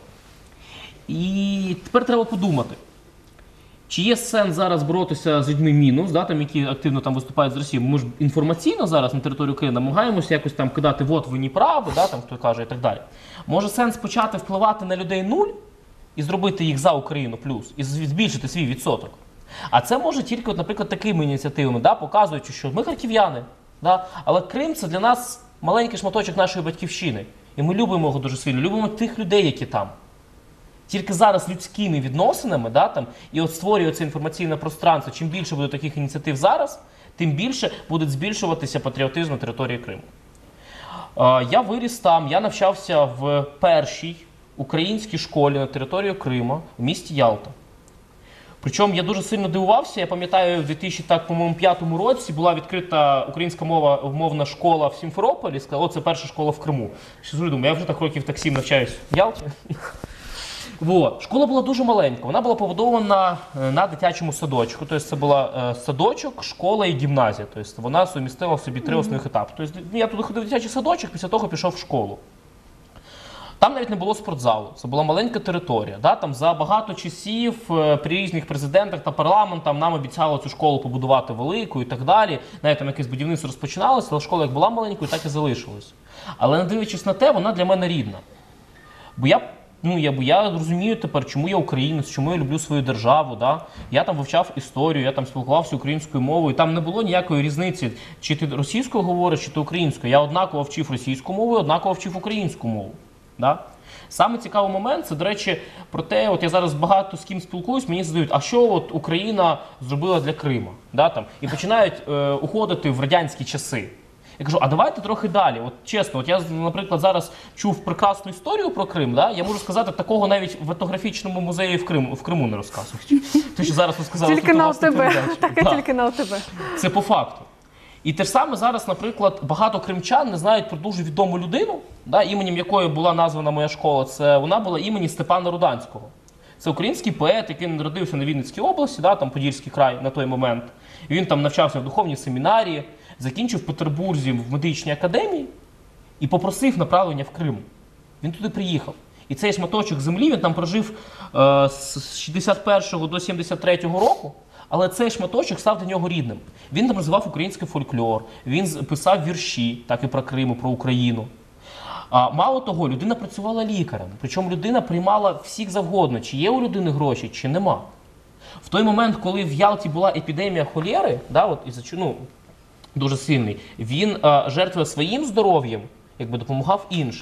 І тепер треба подумати, чи є сенс зараз боротися з людьми мінус, да, там, які активно там виступають з Росією. Ми ж інформаційно зараз на території України намагаємося якось там кидати, от ви не праві, да, там, хто каже і так далі. Може сенс почати впливати на людей нуль і зробити їх за Україну плюс, і збільшити свій відсоток? А це може тільки, от, наприклад, такими ініціативами, да, показуючи, що ми харків'яни, да, але Крим – це для нас маленький шматочок нашої батьківщини. І ми любимо його дуже сильно, любимо тих людей, які там. Тільки зараз людськими відносинами, да, там, і от створює це інформаційне пространство, чим більше буде таких ініціатив зараз, тим більше буде збільшуватися патріотизм на території Криму. Е, я виріс там, я навчався в першій українській школі на території Криму в місті Ялта. Причому я дуже сильно дивувався, я пам'ятаю, в дві тисячі п'ятому році була відкрита українська мова, мовна школа в Сімферополі, сказали, о, це перша школа в Криму. Ще думаю, я вже так років так сім навчаюсь в Ялті. Вот. Школа була дуже маленька, вона була побудована на дитячому садочку, тобто це була садочок, школа і гімназія, тобто вона сумістила в собі три основних етапи. Тобто я туди ходив в дитячий садочок, після того пішов в школу. Там навіть не було спортзалу, це була маленька територія. Да? Там за багато часів при різних президентах та парламентах нам обіцяли цю школу побудувати велику і так далі. Навіть там якесь будівництво розпочиналося, але школа як була маленькою, так і залишилась. Але не дивлячись на те, вона для мене рідна. Бо я Ну, я, я розумію тепер, чому я українець, чому я люблю свою державу. Да? Я там вивчав історію, я там спілкувався українською мовою. Там не було ніякої різниці, чи ти російською говориш, чи ти українською. Я однаково вчив російську мову, однаково вчив українську мову. Да? Саме цікавий момент, це, до речі, про те, от я зараз багато з ким спілкуюсь, мені задають, а що от Україна зробила для Криму? Да, там? І починають е, уходити в радянські часи. Я кажу, а давайте трохи далі. От чесно, от я, наприклад, зараз чув прекрасну історію про Крим, да? Я можу сказати, такого навіть в етнографічному музеї в Криму, в Криму не розказують. Те, що зараз ви сказали,
тільки на ОТБ. Так, і тільки на ОТБ.
Це по факту. І те ж саме зараз, наприклад, багато кримчан не знають про дуже відому людину, да, іменем якої була названа моя школа. Це вона була імені Степана Руданського. Це український поет, який народився на Вінницькій області, да, там Подільський край на той момент. І він там навчався в духовній семінарії, закінчив в Петербурзі в медичній академії і попросив направлення в Крим. Він туди приїхав. І цей шматочок землі, він там прожив е, з шістдесят першого до сімдесят третього року, але цей шматочок став для нього рідним. Він там розвивав український фольклор, він писав вірші, так і про Крим, і про Україну. А мало того, людина працювала лікарем, причому людина приймала всіх завгодно, чи є у людини гроші, чи нема. В той момент, коли в Ялті була епідемія холери, да, от, із, ну, дуже сильний, він а, жертвує своїм здоров'ям, якби допомагав іншим.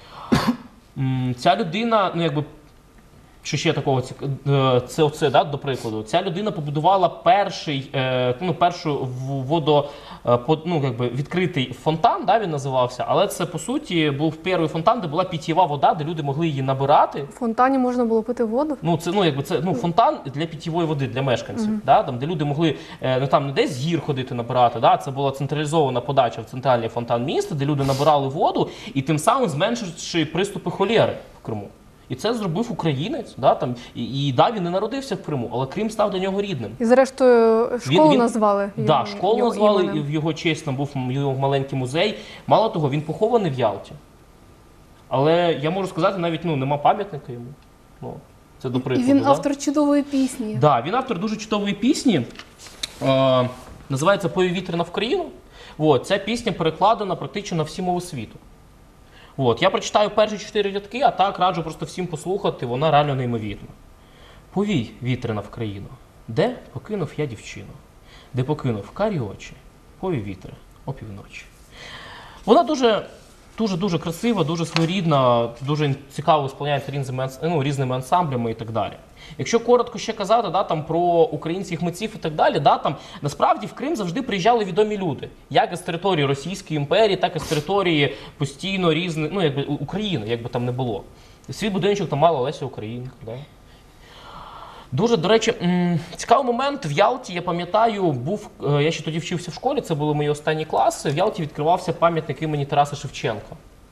Ця людина, ну якби, що ще такого, це оце, да, до прикладу, ця людина побудувала перший, е, ну, першу водо, е, ну, якби, відкритий фонтан, да, він називався, але це, по суті, був перший фонтан, де була питєва вода, де люди могли її набирати.
В фонтані можна було пити воду?
Ну, це, ну, якби, це, ну, фонтан для питєвої води, для мешканців, mm-hmm. да, там, де люди могли, е, ну, там, не десь з гір ходити набирати, да, це була централізована подача в центральний фонтан міста, де люди набирали воду і тим самим зменшивши приступи холери в Криму. І це зробив українець, да, там, і, і да, він не народився в Криму, але Крим став для нього рідним.
І зрештою школу він, він, назвали
його, да, школу
його
назвали,
іменем.
І в його честь там був його маленький музей. Мало того, він похований в Ялті. Але я можу сказати, навіть ну, нема пам'ятника йому. Ну, це до прикладу.
І він
да?
автор чудової пісні.
Так, да, він автор дуже чудової пісні. Е, називається «Повій вітряна в країну». От, ця пісня перекладена практично на всі мови світу. От, я прочитаю перші чотири рядки, а так раджу просто всім послухати, вона реально неймовірна. Повій, вітряна в країну, де покинув я дівчину, де покинув карі очі, повій вітре опівночі. Вона дуже, дуже, дуже красива, дуже своєрідна, дуже цікаво сповняється різними, ну, різними ансамблями і так далі. Якщо коротко ще казати, да, там, про українських митців і так далі, да, там, насправді в Крим завжди приїжджали відомі люди. Як із території Російської імперії, так і з території постійно різних, ну, якби, України, як би там не було. Свій будиночок там мала Леся Українка. Да. Дуже, до речі, цікавий момент. В Ялті, я пам'ятаю, був, я ще тоді вчився в школі, це були мої останні класи, в Ялті відкривався пам'ятник імені Тараса Шевченка.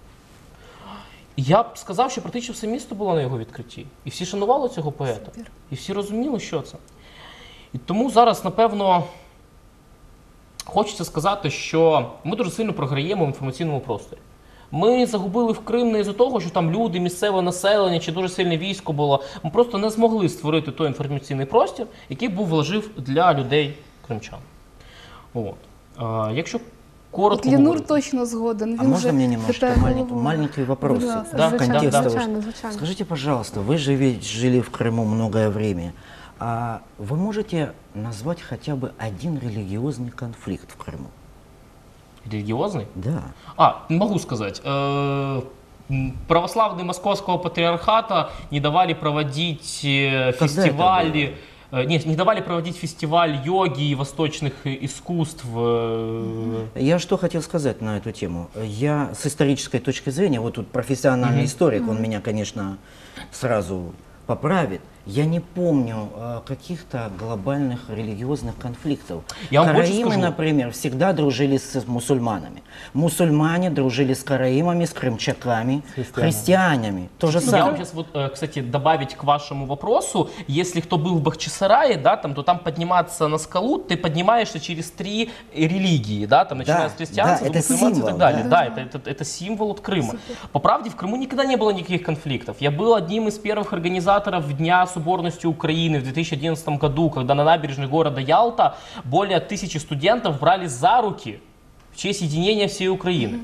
Я б сказав, що практично все місто було на його відкритті. І всі шанували цього поета. Супер. І всі розуміли, що це. І тому зараз, напевно, хочеться сказати, що ми дуже сильно програємо в інформаційному просторі. Ми загубили в Крим не із-за того, що там люди, місцеве населення чи дуже сильне військо було. Ми просто не змогли створити той інформаційний простір, який був важив для людей кримчан. От. А, якщо коротко
Лінур
говорити.
точно згоден.
А
Він
можно
вже
мне немножко
хитає
маленький,
головою.
маленький вопрос?
Будь ласка.
Да,
Звичайно,
да,
звичайно, звичайно.
Скажите, пожалуйста, вы же ведь жили в Крыму многое время. А вы можете назвать хотя бы один религиозный конфликт в Крыму?
Релігіозний?
Да.
А, могу сказать. Э, м, Православные Московского патриархата не давали проводить э,
Когда
фестивали, э, не, не давали проводить фестиваль йоги и восточных э, искусств. э,
Я что хотел сказать на эту тему. Я с исторической точки зрения, вот тут профессиональный
Мгм.
историк, он меня, конечно, сразу поправит. Я не помню э, каких-то глобальных религиозных конфликтов.
Я вам больше
Караимы,
скажу.
например, всегда дружили с мусульманами. Мусульмане дружили с караимами, с крымчаками,
христианами.
христианами. То же
Я вам
самое.
сейчас, вот, э, кстати, добавить к вашему вопросу, если кто был в Бахчисарае, да, там, то там подниматься на скалу, ты поднимаешься через три религии, да, там, начиная
Да,
с христианства,
да,
до
это
мусульманства и
символ,
так далее.
да.
Да, это, это, это символ от Крыма. По правде, в Крыму никогда не было никаких конфликтов. Я был одним из первых организаторов Дня соборности Украины в две тысячи одиннадцатом году, когда на набережной города Ялта более тысячи студентов брали за руки в честь единения всей Украины.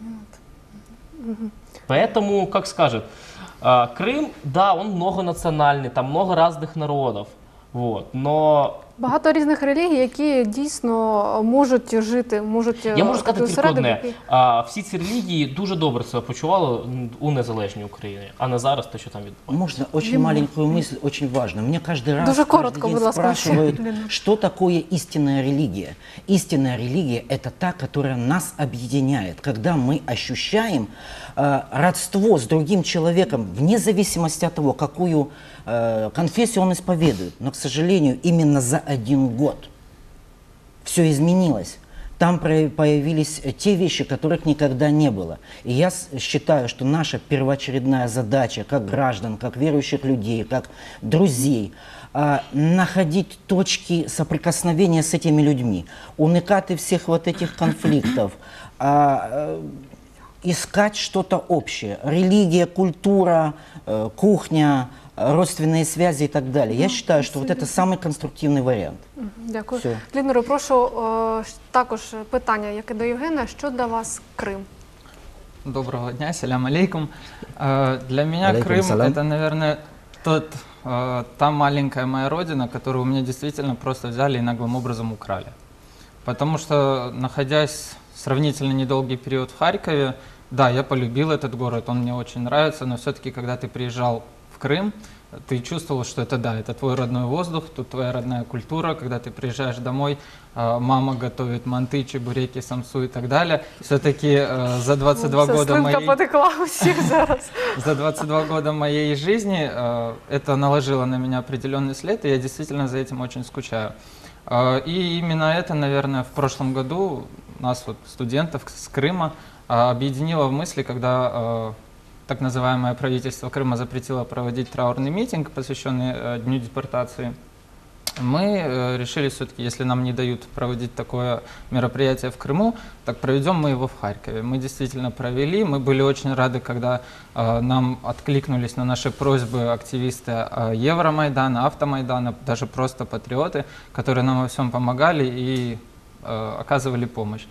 Поэтому, как скажет, а, Крым, да, он многонациональный, там много разных народов, вот, но
Багато різних релігій, які дійсно можуть жити, можуть
я можу сказати тільки
осередок,
одне,
який-
а, всі ці релігії дуже добре себе почували м, у незалежній Україні, а не зараз те, що там відбувається.
Можно очень маленькую мысль, очень важно. Мне каждый раз
Дуже
каждый
коротко,
день
будь ласка,
спрашивают,
Лена.
что такое истинная религия. Истинная религия – это та, которая нас объединяет, когда мы ощущаем э, родство с другим человеком, вне зависимости от того, какую э, конфессию он исповедует. Но, к сожалению, именно за один год все изменилось. Там про- появились э, те вещи, которых никогда не было. И я с- считаю, что наша первоочередная задача, как граждан, как верующих людей, как друзей, а, находить точки соприкосновения с этими людьми, уникаты всех вот этих конфликтов, а, э, искать что-то общее. Религия, культура, э, кухня, э, родственные связи и так далее. Я считаю, что вот это самый конструктивный вариант.
Мгм, Дякую.
Все.
Ліноро, прошу е, ж- також питання, яке до Євгена. Що для вас Крим?
Доброго дня, салям алейкум. Э, Для меня
Алейкум
Крым
салам.
это, наверное, тот, э, та маленькая моя родина, которую у меня действительно просто взяли и наглым образом украли. Потому что, находясь сравнительно недолгий период в Харькове, да, я полюбил этот город, он мне очень нравится, но все-таки, когда ты приезжал в Крым, ты чувствовал, что это, да, это твой родной воздух, тут твоя родная культура. Когда ты приезжаешь домой, э, мама готовит манты, чебуреки, самсу и так далее. Все-таки э, за двадцать два
Все,
года
слинка
моей...
потекла у всіх зараз.
За двадцать два года моей жизни э, это наложило на меня определенный след, и я действительно за этим очень скучаю. Э, и именно это, наверное, в прошлом году нас, вот, студентов с Крыма, э, объединило в мысли, когда э, так называемое правительство Крыма запретило проводить траурный митинг, посвященный э, Дню депортации. Мы э, решили все-таки, если нам не дают проводить такое мероприятие в Крыму, так проведем мы его в Харькове. Мы действительно провели, мы были очень рады, когда э, нам откликнулись на наши просьбы активисты э, Евромайдана, Автомайдана, даже просто патриоты, которые нам во всем помогали и э, оказывали помощь.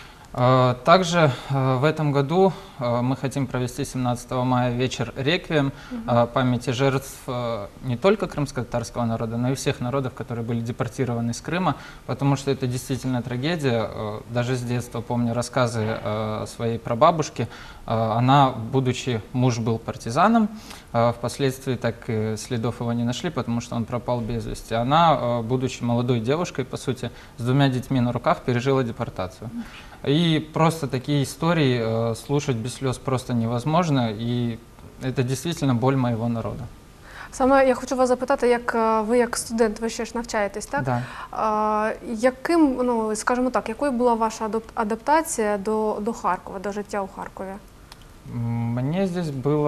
Э, Также э, в этом году э, мы хотим провести семнадцатого мая вечер реквием э, памяти жертв э, не только крымско-татарского народа, но и всех народов, которые были депортированы из Крыма, потому что это действительно трагедия. Э, Даже с детства помню рассказы э, своей прабабушки. Э, Она, будучи, муж был партизаном, э, впоследствии так и следов его не нашли, потому что он пропал без вести. Она, э, будучи молодой девушкой, по сути, с двумя детьми на руках, пережила депортацию. И просто такие истории э, слушать без слез просто невозможно, и это действительно боль моего народа.
Саме я хочу вас запитати, як е, ви як студент, ви ще ж навчаєтесь, так?
Да.
А, яким, ну, скажімо так, якою була ваша адап- адаптація до, до Харкова, до життя у Харкові?
М, Мне здесь было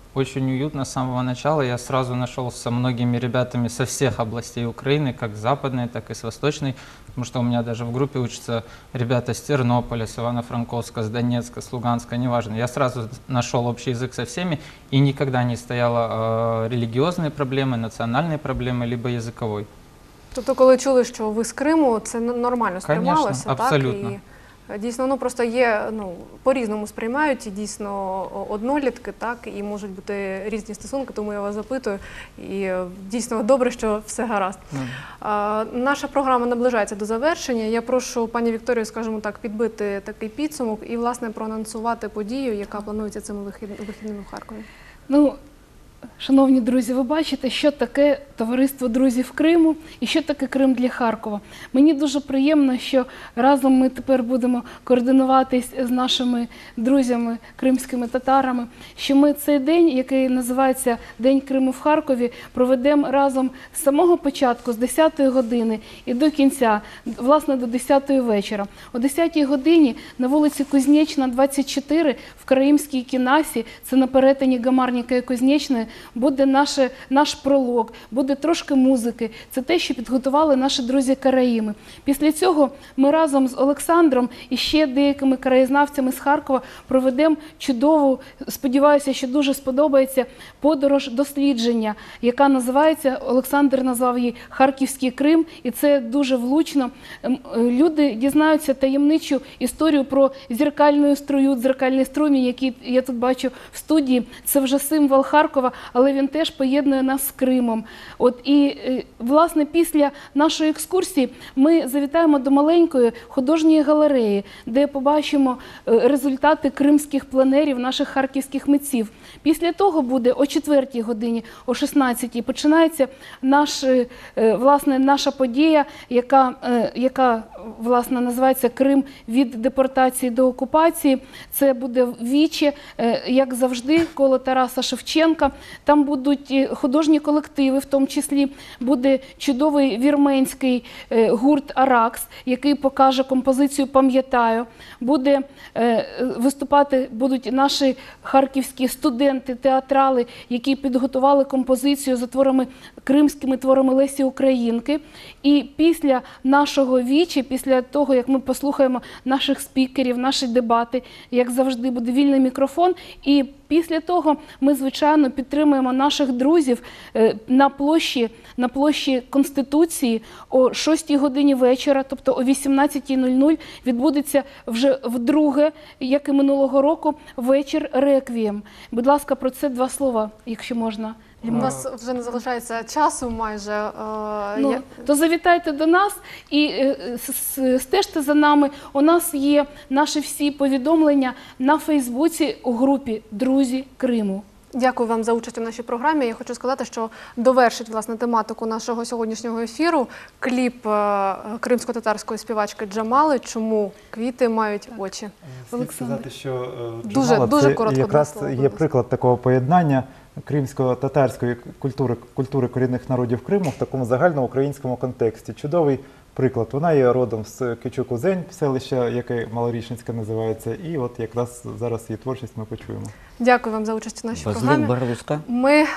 очень уютно с самого начала. Я сразу нашел со многими ребятами со всех областей Украины, как с западной, так и с восточной, потому что у меня даже в группе учатся ребята с Тернополя, с Ивано-Франковска, с Донецка, с Луганска, неважно. Я сразу нашел общий язык со всеми, и никогда не стояло э, религиозной проблемы, национальной проблемы, либо языковой.
Тобто, коли чули, що ви з Криму, це н- нормально сприймалося,
Конечно,
так?
абсолютно.
І е, дійсно, ну просто є, ну, по-різному сприймають і дійсно о- однолітки, так, і можуть бути різні стосунки, тому я вас запитую. І е, дійсно добре, що все гаразд.
Ну,
А, наша програма наближається до завершення. Я прошу пані Вікторію, скажімо так, підбити такий підсумок і, власне, проанонсувати подію, яка планується цими вихід- вихідними в Харкові.
Ну, шановні друзі, ви бачите, що таке товариство друзів Криму і що таке Крим для Харкова. Мені дуже приємно, що разом ми тепер будемо координуватись з нашими друзями, кримськими татарами, що ми цей день, який називається День Криму в Харкові, проведемо разом з самого початку, з десятої години і до кінця, власне, до десятої вечора. О десятій годині на вулиці Кузнєчна, двадцять чотири, в Караїмській кінасі, це на перетині Гамарніка і Кузнєчної, буде наше, наш пролог, буде трошки музики. Це те, що підготували наші друзі Караїми. Після цього ми разом з Олександром і ще деякими краєзнавцями з Харкова проведемо чудову, сподіваюся, що дуже сподобається, подорож дослідження, яка називається, Олександр назвав її «Харківський Крим», і це дуже влучно. Ем, е, Люди дізнаються таємничу історію про зеркальну струю, дзеркальний струмінь, який я тут бачу в студії. Це вже символ Харкова, але він теж поєднує нас з Кримом. От і, е, власне, після нашої екскурсії ми завітаємо до маленької художньої галереї, де побачимо е, результати кримських пленерів наших харківських митців. Після того буде о четвертій годині, о шістнадцятій починається наш, е, е, власне, наша подія, яка, е, яка власне, називається «Крим від депортації до окупації». Це буде віче, е, як завжди, коло Тараса Шевченка. Там будуть е, художні колективи, в тому числі буде чудовий вірменський е, гурт «Аракс», який покаже композицію «Пам'ятаю». Буде е, виступати будуть наші харківські студенти, театрали, які підготували композицію за творами, кримськими творами Лесі Українки. І після нашого вічі, після того, як ми послухаємо наших спікерів, наші дебати, як завжди, буде вільний мікрофон. І після того ми, звичайно, підтримуємо наших друзів е, на площі, на площі Конституції о шостій годині вечора, тобто о вісімнадцятій нуль нуль, відбудеться вже вдруге, як і минулого року, вечір реквієм. Будь ласка, про це два слова, якщо можна.
У нас вже не залишається часу майже. е,
Ну,
я-
то завітайте до нас і е, с- с- стежте за нами. У нас є наші всі повідомлення на Фейсбуці у групі «Друзі Криму».
Дякую вам за участь у нашій програмі. Я хочу сказати, що довершить, власне, тематику нашого сьогоднішнього ефіру кліп е, кримсько-татарської співачки Джамали «Чому квіти мають очі».
Слід
Олександр.
сказати, що е,
Дуже-
Джамала
дуже
це
коротко,
якраз
два слова,
є
будь ласка.
приклад такого поєднання кримсько-татарської культури, культури корінних народів Криму в такому загальноукраїнському контексті. Чудовий приклад. Вона є родом з Кичу-Кузень, селища, яке Малорічницьке називається, і от якраз зараз її творчість ми почуємо.
Дякую вам за участь у нашій
Возлюб
програмі.
Барлуска.
Ми, е,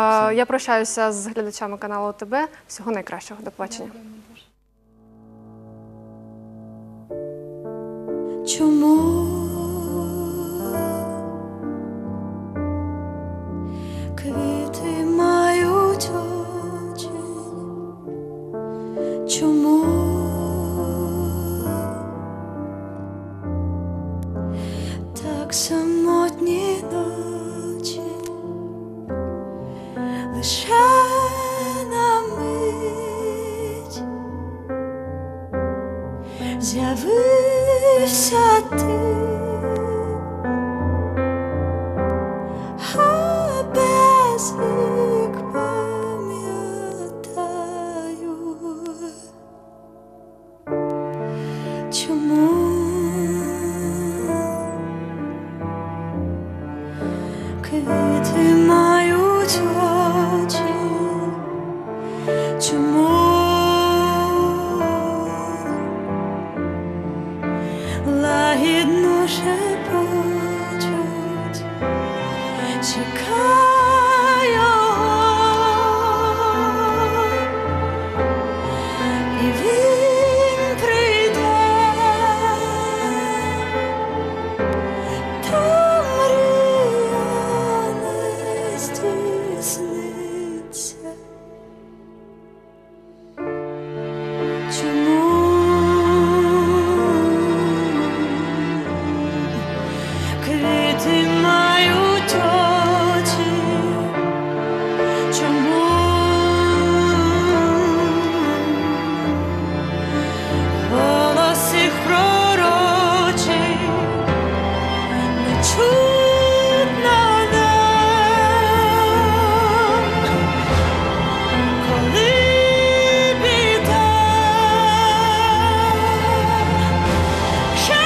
я прощаюся з глядачами каналу ОТБ. Всього найкращого. До побачення.
Чому квіти мають очі? Чому так самотні ночі? Лише на мить з'явився ти, а без вік пам'ятаю, чому квіти мають очі, чому лагідно шепочуть, чекай. Чому квіти мають очі? Чому голос їх пророчий не чутно нам, коли біда ще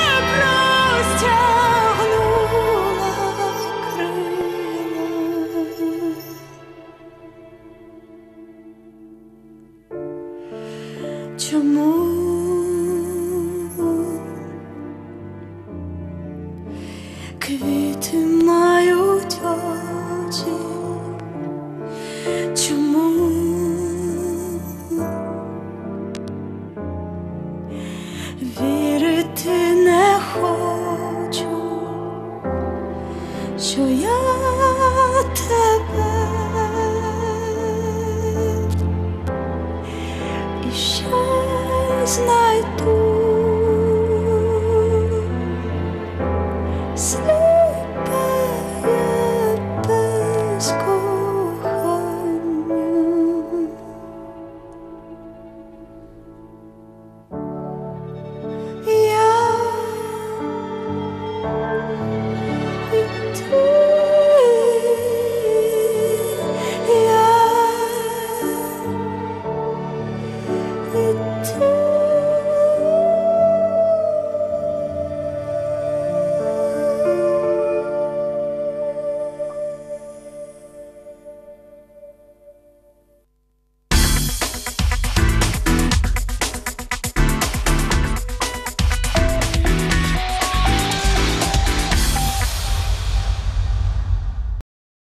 простягнула крила. Чому квіти мають очі? Чому вірити не хочу, що я тебе і ще знайду?